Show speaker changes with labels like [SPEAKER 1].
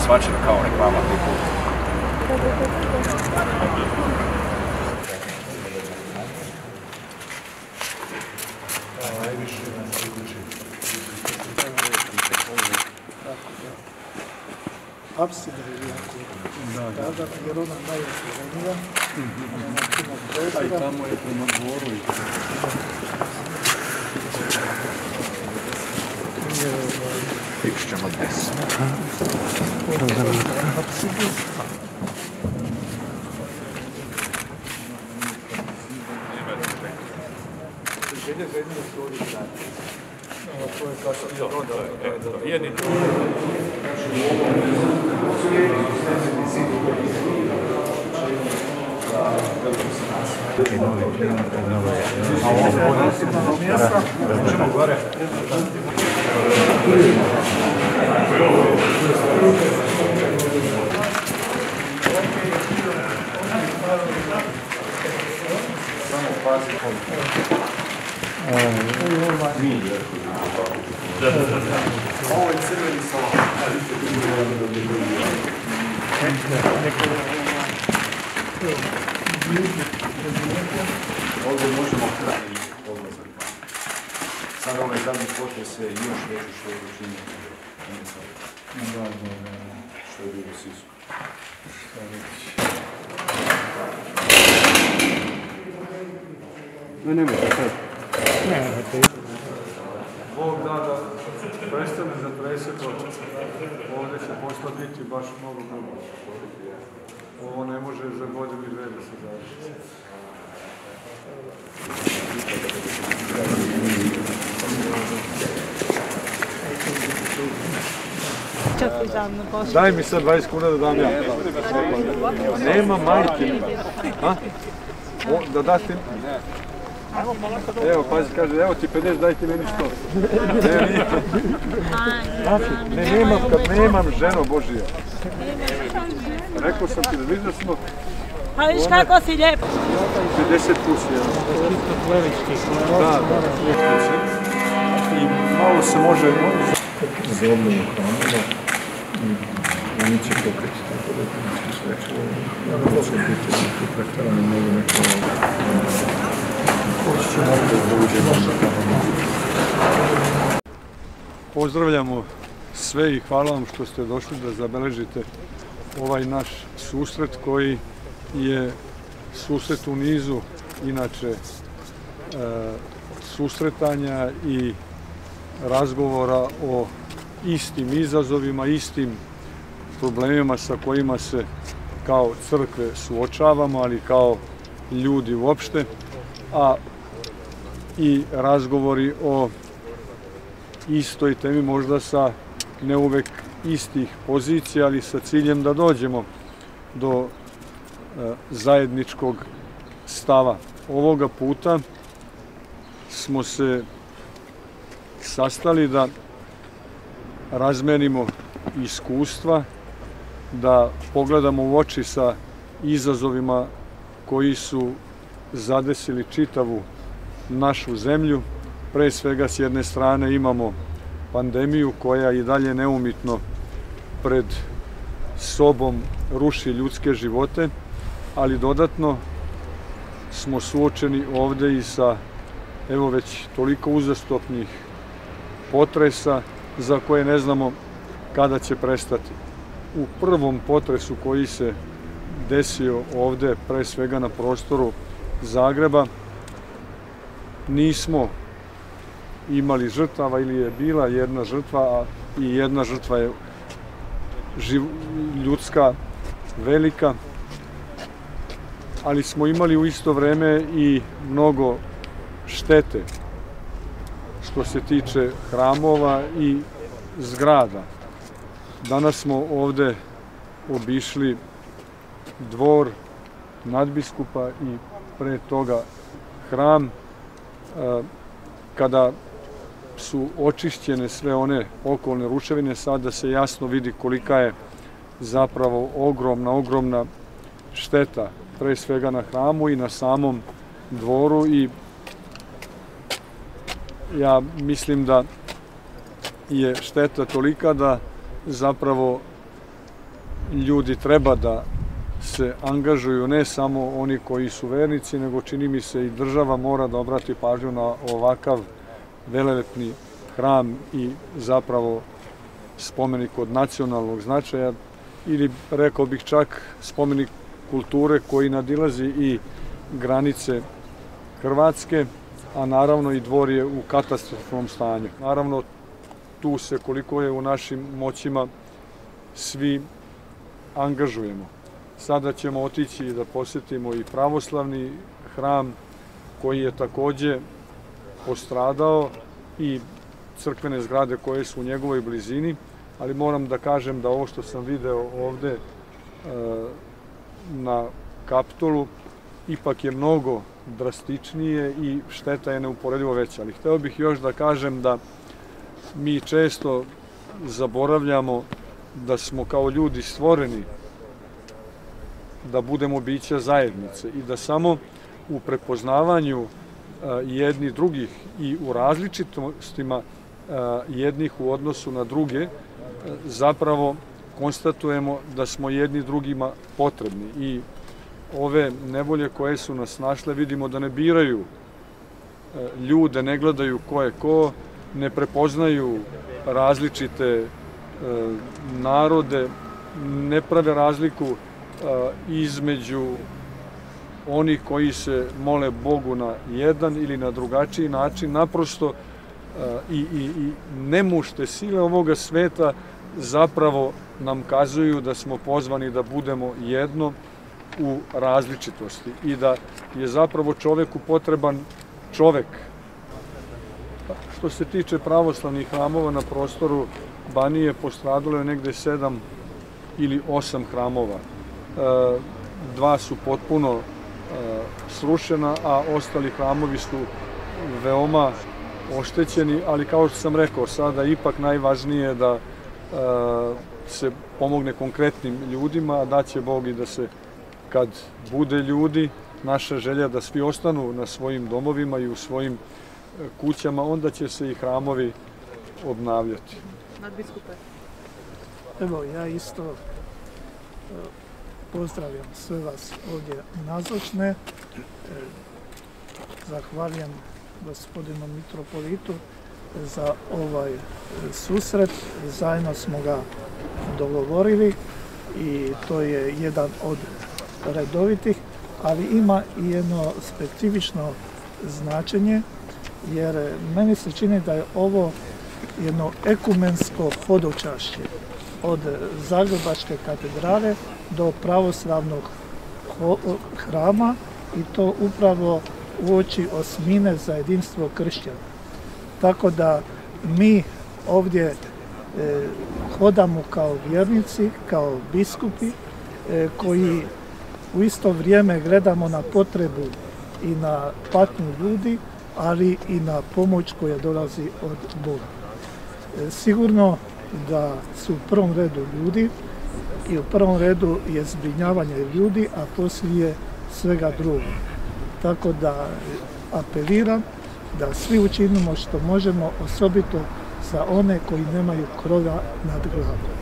[SPEAKER 1] shvaćen kao reklama tipu.
[SPEAKER 2] Apsida je jako tada, jer ona najotvorenija. A i tamo je prema dvoru.
[SPEAKER 1] Ćemo desno.
[SPEAKER 2] Ovo je crveni salon. Ovdje možemo hraniti odlazak. Sada ovaj zadnji potres je još veći što je učinio. Što je bilo u Sisku. Nemojte sad. Bog da prestane zatreseti oči. Ovdje će posla biti baš mnogo grubo. Ovo ne može za godinu i dve da se završi. Daj mi sad 20 kuna da dam ja. Nema majke. Da daš ti? Evo, pazi, kaže, evo ti 50, daj ti meni 100. Ne, nemam, kad nemam ženo Božija. Rekao sam ti da vidiš da smo...
[SPEAKER 3] A viš kako si lijep.
[SPEAKER 1] 50 plus jedan. Da. I malo se može... Za obnovu hramova i oni će pokriti tako da je nešto sveće. Da će biti neki pretvarani mogu neko...
[SPEAKER 2] Pozdravljamo sve i hvala vam što ste došli da zabeležite ovaj naš susret koji je susret u nizu inače susretanja i razgovora o istim izazovima, istim problemima sa kojima se kao crkve suočavamo, ali kao ljudi uopšte, a i razgovori o istoj temi, možda sa ne uvek istih pozicija, ali sa ciljem da dođemo do zajedničkog stava. Ovoga puta smo se sastali da razmenimo iskustva, da pogledamo u oči sa izazovima koji su zadesili čitavu našu zemlju. Pre svega, s jedne strane imamo pandemiju koja i dalje neumitno pred sobom ruši ljudske živote, ali dodatno smo suočeni ovde i sa evo već toliko uzastopnih potresa za koje ne znamo kada će prestati. U prvom potresu koji se desio ovde, pre svega na prostoru Zagreba, nismo imali žrtava ili je bila jedna žrtva, a i jedna žrtva je ljudska velika, ali smo imali u isto vreme i mnogo štete što se tiče hramova i zgrada. Danas smo ovde obišli dvor nadbiskupa i pre toga hram. Kada su očišćene sve one okolne ruševine, sada se jasno vidi kolika je zapravo ogromna šteta, pre svega na hramu i na samom dvoru, i ja mislim da je šteta tolika da zapravo ljudi treba da se angažuju, ne samo oni koji su vernici, nego čini mi se i država mora da obrati pažnju na ovakav velelepni hram i zapravo spomenik od nacionalnog značaja, ili rekao bih čak spomenik kulture koji nadilazi i granice Hrvatske, a naravno i dvor je u katastrofalnom stanju. Naravno, tu se koliko je u našim moćima svi angažujemo. Sada ćemo otići da posjetimo i pravoslavni hram koji je takođe postradao i crkvene zgrade koje su u njegovoj blizini, ali moram da kažem da ovo što sam video ovde na Kapitolu ipak je mnogo drastičnije i šteta je neuporedivo veća. Ali hteo bih još da kažem da mi često zaboravljamo da smo kao ljudi stvoreni da budemo bića zajednice i da samo u prepoznavanju jednih drugih i u različitostima jednih u odnosu na druge zapravo konstatujemo da smo jedni drugima potrebni i ove nevolje koje su nas našle vidimo da ne biraju ljude, ne gledaju ko je ko, ne prepoznaju različite narode, ne prave razliku između onih koji se mole Bogu na jedan ili na drugačiji način, naprosto i nemušte sile ovoga sveta zapravo nam kazuju da smo pozvani da budemo jedno u različitosti i da je zapravo čoveku potreban čovek. Što se tiče pravoslavnih hramova na prostoru Banije, postradalo je negde 7 ili 8 hramova. 2 su potpuno srušena, a ostali hramovi su veoma oštećeni, ali kao što sam rekao, sada ipak najvažnije da se pomogne konkretnim ljudima, a daće Bog i da se, kad bude ljudi, naša želja da svi ostanu na svojim domovima i u svojim kućama, onda će se i hramovi obnavljati.
[SPEAKER 3] Nadbiskupe.
[SPEAKER 4] Evo, ja isto pozdravljam sve vas ovdje nazočne. Zahvaljujem gospodinu mitropolitu za ovaj susret. Zajedno smo ga dogovorili i to je jedan od redovitih, ali ima i jedno specifično značenje, jer meni se čini da je ovo jedno ekumensko hodočašće od Zagrebačke katedrale do pravoslavnog hrama i to upravo uoči osmine za jedinstvo kršćana. Tako da mi ovdje hodamo kao vjernici, kao biskupi koji u isto vrijeme gledamo na potrebu i na patnju ljudi, ali i na pomoć koja dolazi od Boga. Sigurno da su u prvom redu ljudi i u prvom redu je zbrinjavanje ljudi, a poslije svega drugo. Tako da apeliram da svi učinimo što možemo, osobito za one koji nemaju krova nad glavom.